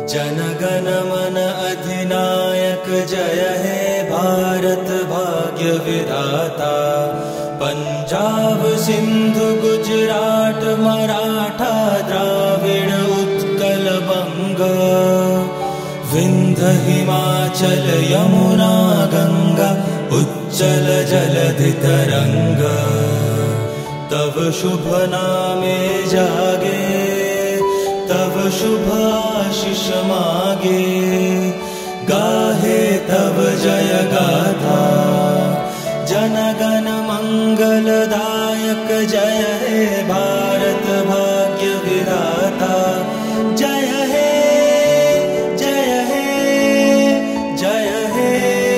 जन गण मन अधिनायक जय हे भारत भाग्य विधाता। पंजाब सिंधु गुजरात मराठा द्राविड़ उत्कल बंग, विंध्य हिमाचल यमुना गंगा उच्चल जलधि तरंग। तव शुभ नामे जागे तव शुभ आशीष मागे, गाहे तव जय गाथा जन गण मंगलदायक जय हे भारत भाग्य विधाता। जय हे जय हे जय हे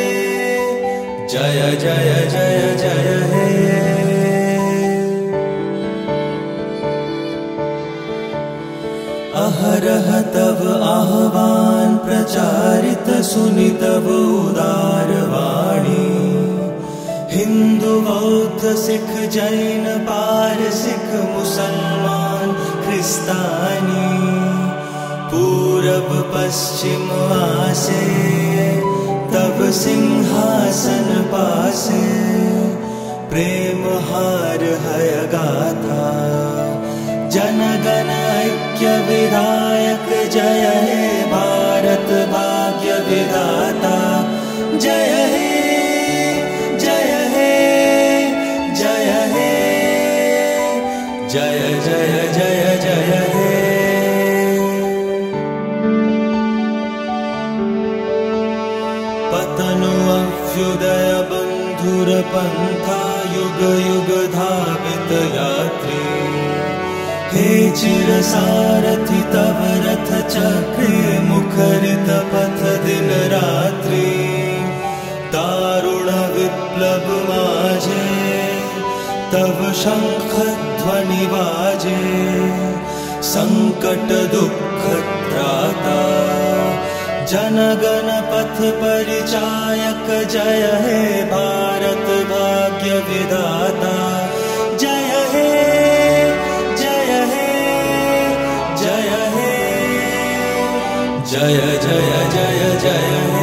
जय जय जय जय हे। अहरह तव आह्वान प्रचारित सुनि तव उदार वाणी। हिंदू बौद्ध सिख जैन पारसिक मुसलमान ख्रिस्तानी, पूरब पश्चिम आसे तब सिंहासन पासे। प्रेम हार है गाथा जन गण ऐक्य विधायक जय हे भारत भाग्य विधाता। जय हे जय हे जय हे जय जय जय जय हे। पतनु अभ्युदय बंधुर पंथा युग युग धावित यात्री। हे चिर सारथि तव रथ चक्रे मुखरित पथ दिन रात्रि। दारुण विप्लव माजे तव शंख ध्वनि बाजे। संकट दुख त्राता जन गण पथ परिचायक जय हे भारत भाग्य विधाता। जय हे जय हे जय हे जय जय जय जय हे।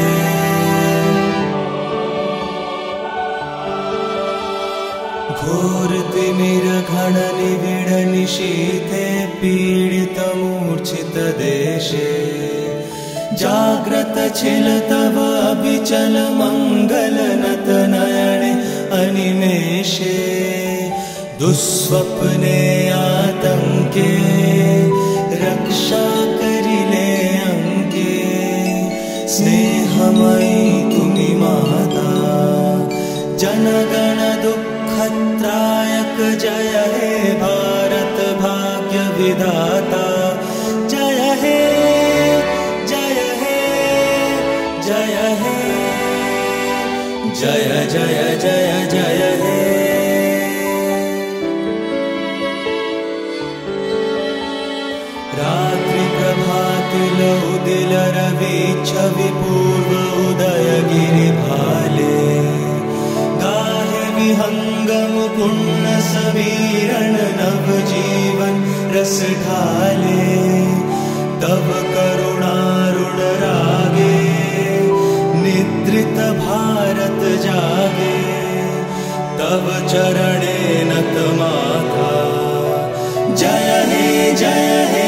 घोर तिमिर घन निबिड़ निशीथे पीड़ित मूर्छित देशे। जाग्रत छिल तव अभिचल मंगल नत नयने अनिमेषे। दुस्वप्ने आतंके रक्षा करिले अंके। स्नेहमयी तुमि माता जन गण दुःखत्रायक जय हे भारत भाग्य विधाता। जय हे जय हे जय हे जय जय जय जय हे। रात्रि प्रभाति लौदिल रवि छवि पूर्व उदय गिरि भाले। गाहे विहंगम पुण्य समीरण नव जीवन रस ढाले। तब करुणारुण रागे निद्रित भारत जागे। तब चरणे नत माथा जय हे जय हे